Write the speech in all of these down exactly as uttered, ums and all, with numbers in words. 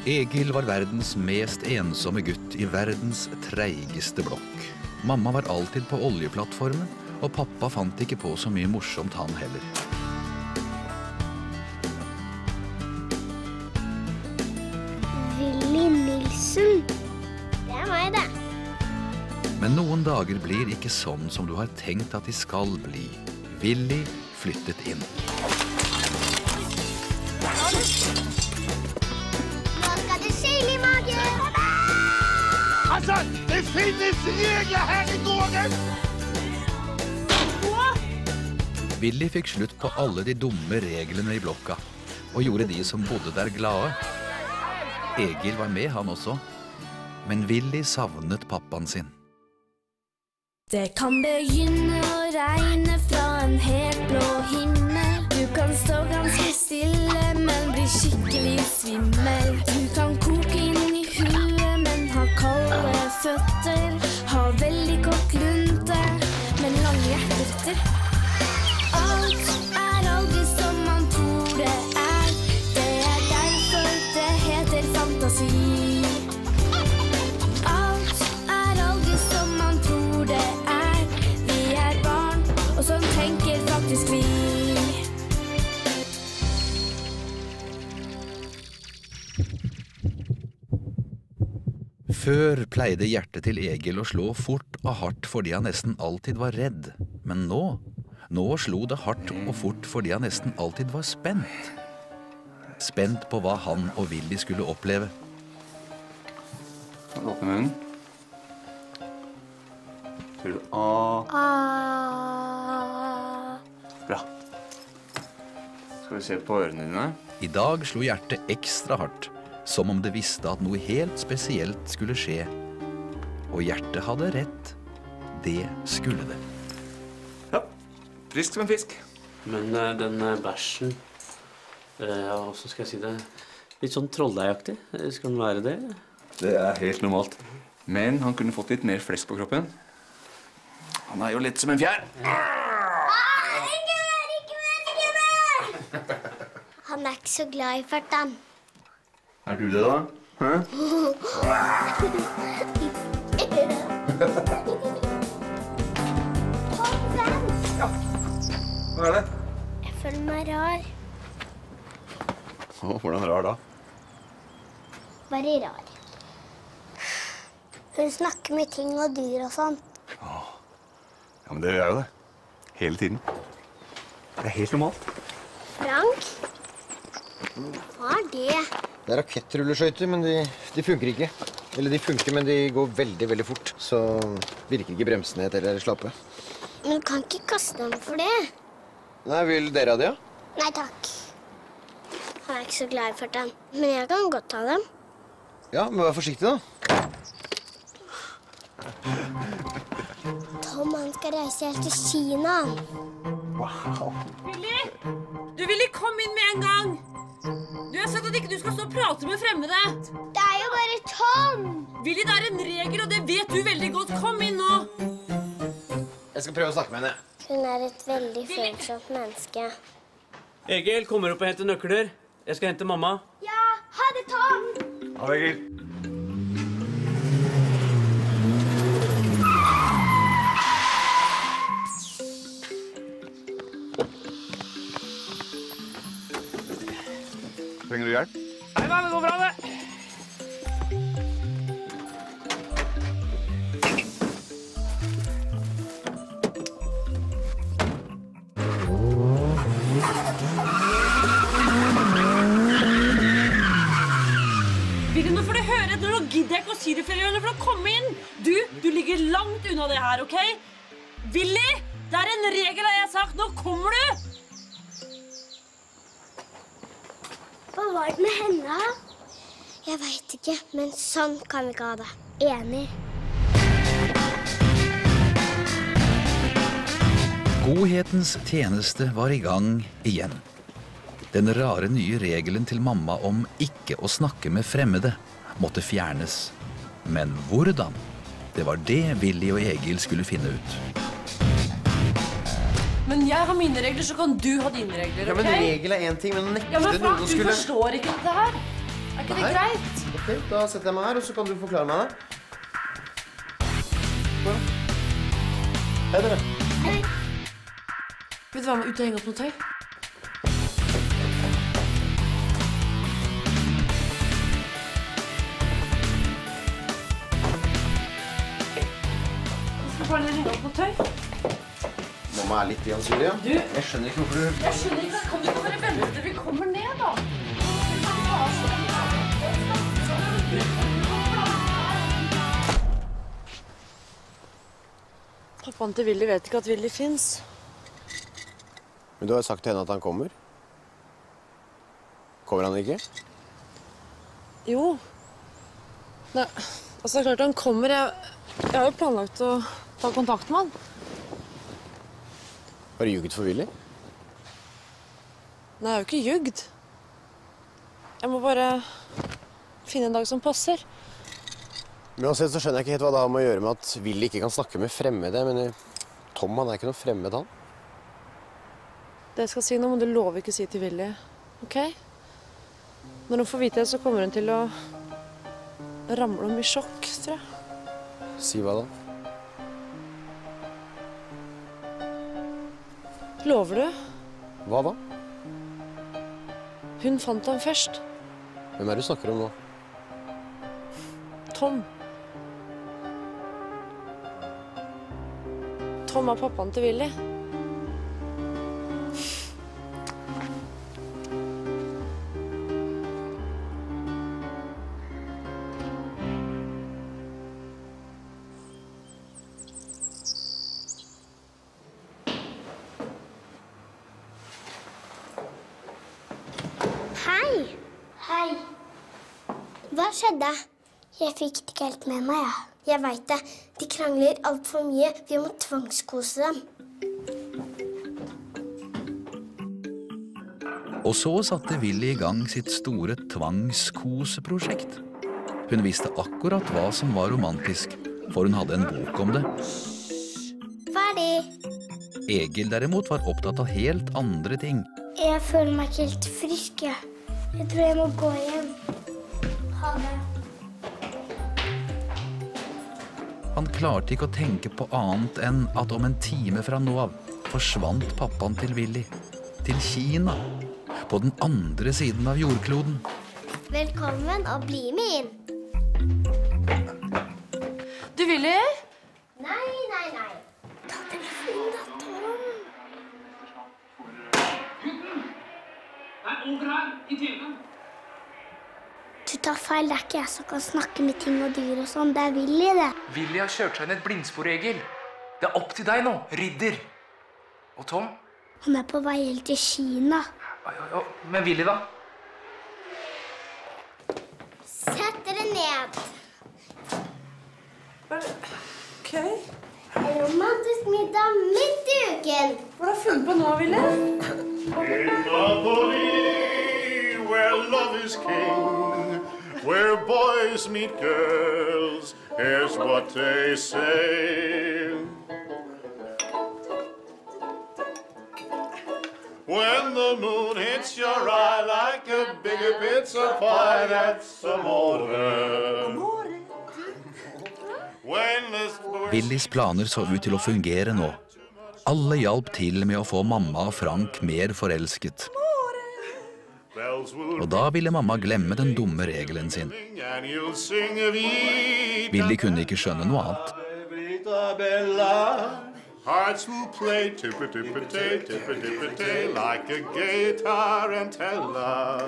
Egil var verdens mest ensomme gutt i verdens treigeste blokk. Mamma var alltid på oljeplattformen, og pappa fant ikke på så mye morsomt han heller. Willy Nilsen. Det er meg, det. Men noen dager blir ikke sånn som du har tenkt at de skal bli. Willy flyttet inn. Altså, det finnes regler her i gården! Willy fikk slutt på alle de dumme reglene i blokka, og gjorde de som bodde der glade. Egil var med han også, men Willy savnet pappaen sin. Det kan begynne å regne fra en helt blå himmel. Du kan stå ganske stille, men bli skikkelig svimmel. Du kan koke inn i huet, men ha kalde føtter. Ha veldig kort lunte, men lange hjerter. Alt er aldri som man tror det er. Det er derfor det heter fantasi. Alt er aldri som man tror det er. Vi er barn, og sånn tenker faktisk vi. Før pleide hjertet til Egil å slå fort og hardt fordi han nesten alltid var redd. Men nå, nå slo det hardt og fort fordi han nesten alltid var spent. Spent på hva han og Willy skulle oppleve. Åpne munnen. Tror du A? A. Bra. Skal vi se på ørene dine? I dag slo hjertet ekstra hardt, som om det visste at noe helt spesielt skulle skje. Og hjertet hadde rett. Det skulle det. Ja, frisk som en fisk. Men uh, den uh, bæsjen, uh, ja, hvordan skal jeg si det? Litt sånn trolldeigaktig. Skal den være det? Det er helt normalt. Men han kunne fått litt mer flesk på kroppen. Han er jo litt som en fjær. Ah, ikke mer, ikke mer, ikke mer! Han er ikke så glad i farten. Er du det, da? Hæ? Kom, vent! Ja. Hva er det? Jeg føler meg rar. Å, hvordan rar da? Bare rar. Hun snakker med ting og dyr og sånt. Ja, men det gjør jeg jo det. Hele tiden. Det er helt normalt. Frank? Hva er det? Det er rakettrulleskøyter, men de, de funker ikke. Eller de funker, men de går veldig, veldig fort. Så virker ikke bremsene eller slappe. Men du kan ikke kaste dem for det. Nei, vil dere ha det, ja? Nei, takk. Han er ikke så glad i farten. Men jeg kan godt ta dem. Ja, men vær forsiktig, da. Tom, han skal reise helt til Kina. Wow. Willy! Du, Willy, kom inn med en gang! Du har sagt at ikke du skal stå og prate med fremmede. Det er jo bare Tom! Willy, det er en regel, og det vet du veldig godt. Kom inn nå! Jeg skal prøve å snakke med henne. Hun er et veldig følsomt menneske. Egil, kommer opp og henter nøkler. Jeg skal hente mamma. Ja, ha det, Tom! Ha det, Egil. Trenger du hjelp? Nei, da, det går bra, det. Willy, nå får du høre. Nå gidder jeg ikke å si det flere ganger, for å komme inn. Du, du ligger langt unna det her, ok? Willy, det er en regel jeg har sagt. Nå kommer du! Hva var det med henne? Jeg vet ikke, men sånn kan vi ikke ha det. Enig. Godhetens tjeneste var i gang igjen. Den rare nye regelen til mamma om ikke å snakke med fremmede måtte fjernes. Men hvordan? Det var det Willy og Egil skulle finne ut. Men jeg har mine regler, så kan du ha dine regler, ok? Ja, men regel er en ting, men nekte Ja, men noen Frank, å du skulle... forstår ikke dette her. Er ikke det greit? Ok, da setter jeg meg her, og så kan du forklare meg det. Hei, dere. Hei. Vet du hva, med ut og henge opp noe tøy? Bare henge opp noe tøy. Mamma er litt i hans Julia. Du. Jeg skjønner ikke hvorfor du... Jeg skjønner ikke. Kan du ikke bare vente til vi kommer ned, da? Pappaen til Willy vet ikke at Willy finnes. Men du har jo sagt til henne at han kommer. Kommer han ikke? Jo. Nei, altså klart han kommer. Jeg, jeg har jo planlagt å ta kontakt med han. Har du ljuget for Willy? Nei, jeg har jo ikke ljugd. Jeg må bare finne en dag som passer. Men uansett så skjønner jeg ikke helt hva det har med å gjøre med at Willy ikke kan snakke med fremmede. Men Tom, han er ikke noe fremmed, han. Det jeg skal si nå, må du love ikke si til Willy, ok? Når hun får vite det, så kommer hun til å ramle om i sjokk, tror jeg. Si hva da? Lover du? Hva da? Hun fant ham først. Hvem er det du snakker om nå? Tom. Tom er pappaen til Willy. Hva skjedde? Jeg fikk det ikke helt med meg, ja. Jeg vet det. De krangler alt for mye. Vi må tvangskose dem. Og så satte Willy i gang sitt store tvangskoseprosjekt. Hun visste akkurat hva som var romantisk, for hun hadde en bok om det. Ferdig. Egil derimot var opptatt av helt andre ting. Jeg føler meg ikke helt frisk, jeg. Jeg tror jeg må gå hjem. Ha det. Han klarte ikke å tenke på annet enn at om en time fra nå av forsvant pappaen til Willy. Til Kina. På den andre siden av jordkloden. Velkommen og bli med inn. Du, Willy? Nei, nei, nei. Ta telefonen da, Tom. Nei, over her, i timen. Du tar feil, det er ikke jeg som kan snakke med ting og dyr og sånn. Det er Willy, det. Willy har kjørt seg inn et blindspor, Egil. Det er opp til deg nå, ridder. Og Tom? Han er på vei helt til Kina. Oi, oi, oi. Men Willy da? Sett dere ned. Ok. En romantisk middag midt i uken. Hva har du funnet på nå, Willy? In Napoli, where love is king, where boys meet girls, here's what they say. When the moon hits your eye like a bigger pizza pie, that's amore. Willys planer så ut til å fungere nå. Alle hjalp til med å få mamma og Frank mer forelsket. Og da ville mamma glemme den dumme regelen sin. Willy kunne ikke skjønne noe annet. Hearts will play tippa-tippa-tay, tippa-tippa-tay, like a gay tarantella.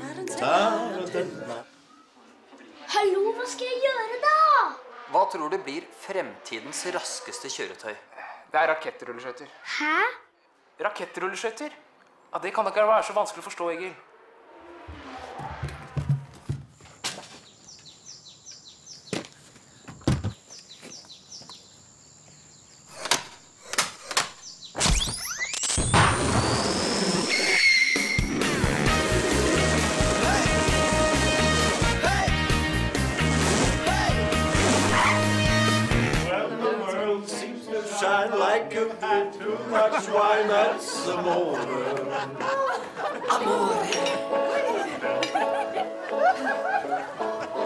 Hallo, hva skal jeg gjøre da? Hva tror du blir fremtidens raskeste kjøretøy? Det er rakettrulleskøyter. Hæ? Rakettrulleskøyter? Ja, det kan ikke være så vanskelig å forstå, Egil. Shine like a bit too much wine, that's amore. Amore.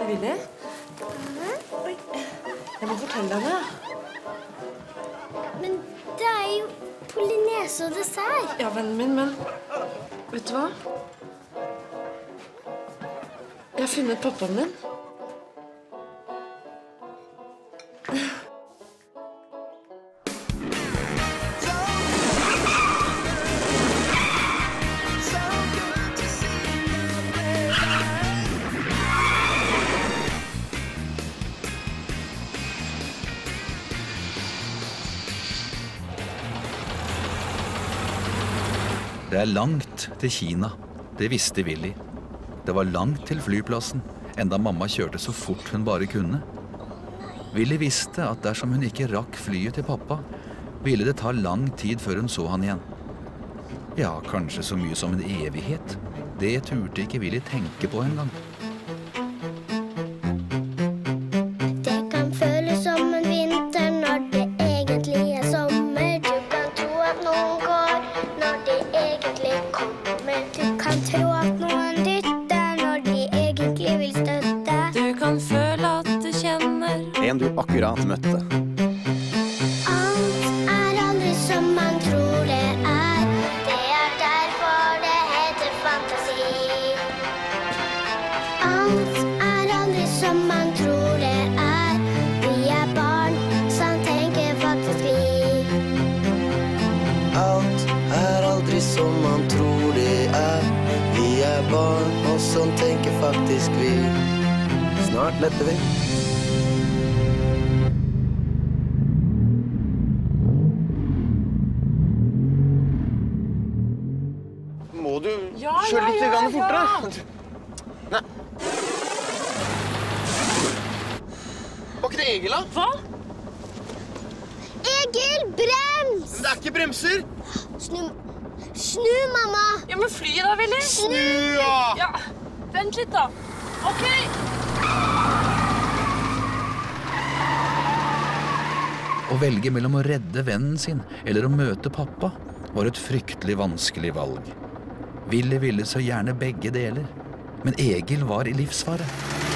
Willy? Oi. Jeg må fortelle henne. Men det er jo polynese og dessert. Ja, vennen min, men vet du hva? Jeg har funnet pappaen din. Det er langt til Kina, det visste Willy. Det var langt til flyplassen, enda mamma kjørte så fort hun bare kunne. Willy visste at dersom hun ikke rakk flyet til pappa, ville det ta lang tid før hun så han igjen. Ja, kanskje så mye som en evighet. Det turte ikke Willy tenke på en gang. Det kan føles som en vinter når det egentlig er sommer. Du kan tro at noen går når de egentlig kommer. Du kan tro at noen dytter når de egentlig vil støtte. Du kan føle at du kjenner En du akkurat møtte. Alt er aldri som man tror det er. Det er derfor det heter fantasi. Alt er aldri som man tror det er. Vi er barn som tenker faktisk vi. Alt er aldri som man tror det er. Vi er barn, og sånn tenker faktisk vi. Snart letter vi. Må du Ja, kjøre ja, litt ja, grann ja. fortere? Nei. Var ikke det Egil, da? Hva? Egil, brems! Men det er ikke bremser! Snu, snu, mamma! Ja, men fly da, Willy! Snu, ja! Ja, vent litt da. Ok! Å velge mellom å redde vennen sin eller å møte pappa var et fryktelig vanskelig valg. Willy ville så gjerne begge deler, men Egil var i livsfare.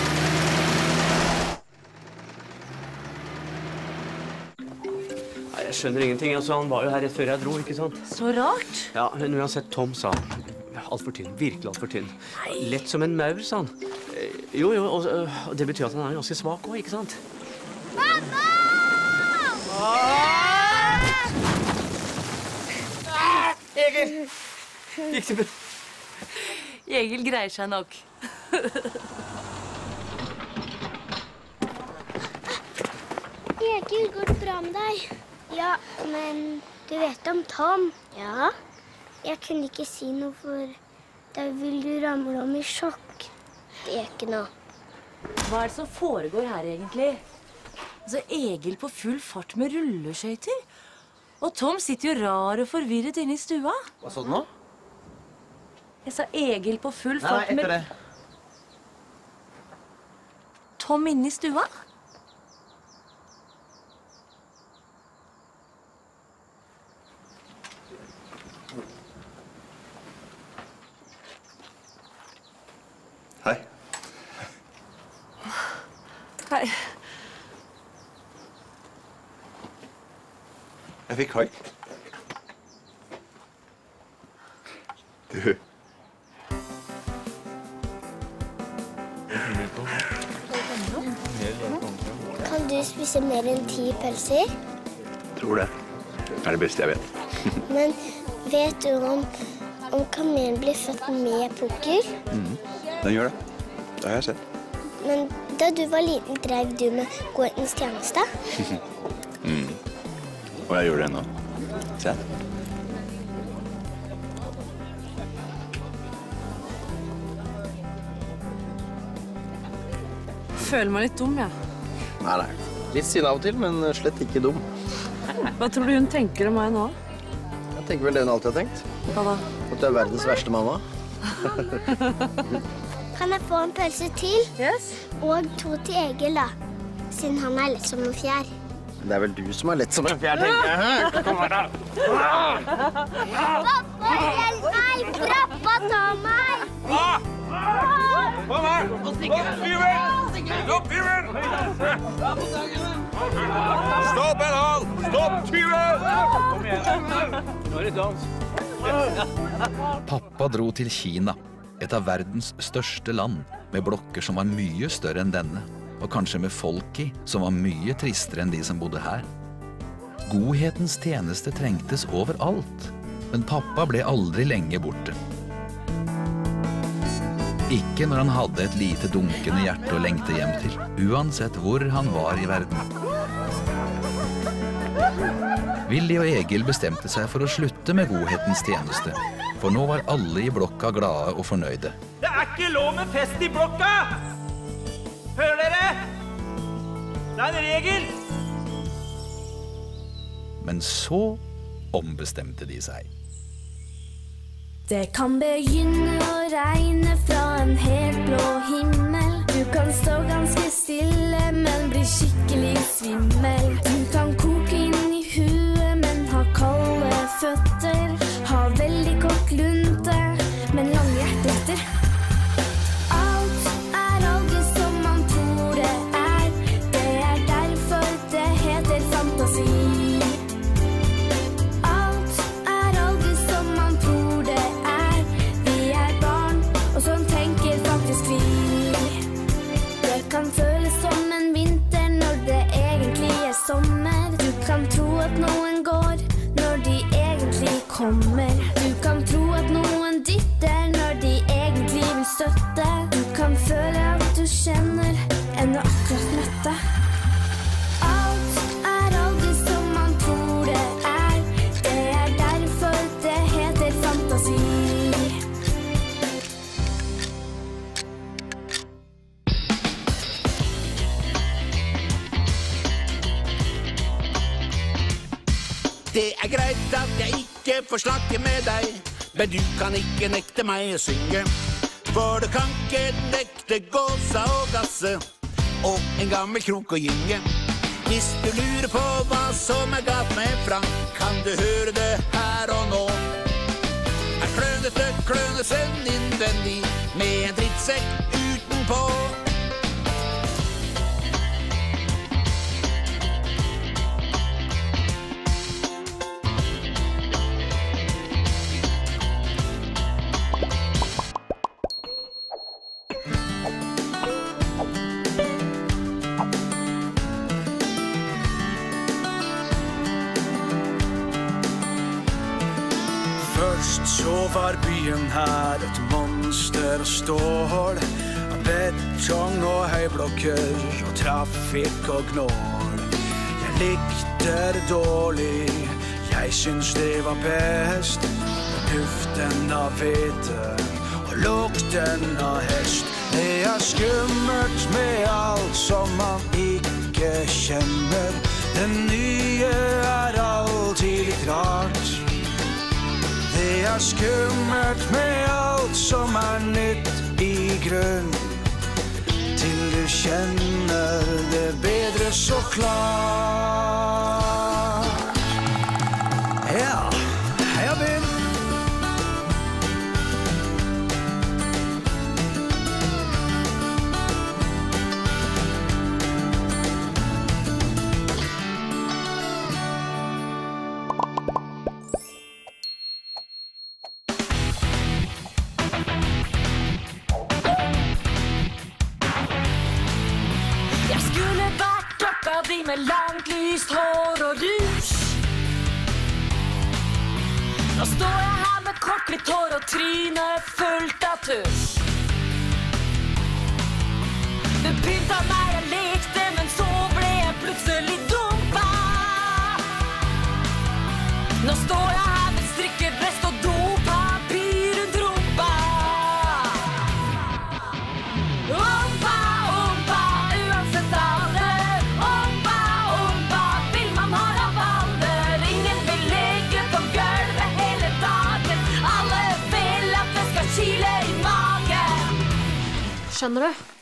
Nei, jeg skjønner ingenting. Altså, han var jo her rett før jeg dro, ikke sant? Så rart. Ja, men uansett, Tom sa alt for tynn, virkelig alt for tynn. Lett som en maur, sa han. Eh, Jo, jo, og, og det betyr at han er ganske svak også, ikke sant? Pappa! Egil! Gikk det bra? Egil greier seg nok. Egil, går det bra med deg? Ja, men du vet om Tom? Ja. Jeg kunne ikke si noe, for da vil du ramle om i sjokk. Det er ikke noe. Hva er det som foregår her egentlig? Altså, Egil på full fart med rulleskøyter. Og Tom sitter jo rar og forvirret inne i stua. Hva sa du nå? Jeg sa Egil på full Nei, fart etter med... det. Tom inne i stua? Hei. Hei. Jeg fikk hai. Du. Kan du spise mer enn ti pølser? Tror det. Det er det beste jeg vet. Men vet du om, om kamelen blir født med pukkel? Mhm. Den gjør det. Det har jeg sett. Men da du var liten, drev du med gårdens tjeneste? Mm. Og jeg gjør det ennå. Se. Føler meg litt dum, jeg. Nei, nei. Litt sinne av og til, men slett ikke dum. Hva tror du hun tenker om meg nå? Jeg tenker vel det hun alltid har tenkt. Hva da? At du er verdens verste mamma. Kan jeg få en pølse til? Yes. Og to til Egil, da. Siden han er lett som en fjær. Det er vel du som er lett som en fjær, tenker jeg. Kom her, da. Pappa, hjelp meg! Pappa, ta meg! Kom her! Nå stikker jeg! Stopp tyven! Stopp en hal! Stopp tyven! Kom igjen. Nå er det dans. Pappa dro til Kina, et av verdens største land, med blokker som var mye større enn denne, og kanskje med folk i som var mye tristere enn de som bodde her. Godhetens tjeneste trengtes overalt, men pappa ble aldri lenge borte. Ikke når han hadde et lite dunkende hjerte å lengte hjem til, uansett hvor han var i verden. Willy og Egil bestemte seg for å slutte med godhetens tjeneste, for nå var alle i blokka glade og fornøyde. Det er ikke lov med fest i blokka! Hører dere? Det er en regel! Men så ombestemte de seg. Det kan begynne å regne fra en helt blå himmel. Du kan stå ganske stille, men bli skikkelig svimmel. Du kan koke inn i huet, men ha kalde føtter. Ha veldig kort lunte, men lange hjertetter. Alt er aldri som man tror det er. Det er derfor det heter fantasi. Sommer. Du kan tro at noen går når de egentlig kommer. Du kan tro at noen dytter når de egentlig vil støtte. Du kan føle at du kjenner enn du akkurat møtte. Alt er aldri som man tror det er. Det er derfor det heter fantasi. Det er greit at jeg ikke får snakke med deg, men du kan ikke nekte meg å synge. For du kan ikke nekte gåsa og gasse, og en gammel krok og gynge. Hvis du lurer på hva som er galt med Frank, kan du høre det her og nå. Er klønete klønesen innvendig, med en drittsekk utenpå. Så var byen her et monster og stål, av betong og høyblokker og trafikk og gnål. Jeg likte det dårlig, jeg syns det var best, med duften av hvete og lukten av hest. Det er skummelt med alt som man ikke kjenner, det nye er alltid litt rart. Det er skummelt med alt som er nytt i grunn, til du kjenner det bedre så klart. Ja, heia byen! Med langt lyst hår og rus. Nå står jeg her med kortklipt hår og tryne fullt av tusj. Du pynta meg, jeg lekte, men så ble jeg plutselig dumpa. Nå står jeg her med strikkevest og dopapir rundt rumpa. Ompa, ompa, uansett alder. Skjønner du?